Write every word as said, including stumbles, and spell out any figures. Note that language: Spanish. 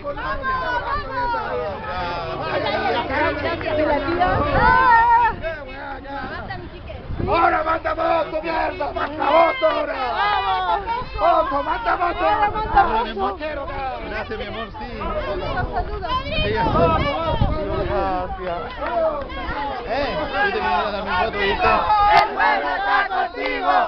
¡Ahora manda moto, mierda! ¡Manda moto ahora! ¡Moto, manda moto! Gracias, mi amor, sí. Gracias. Eh, tú te vienes a dar mi foto, ¿viste? ¡El pueblo está contigo!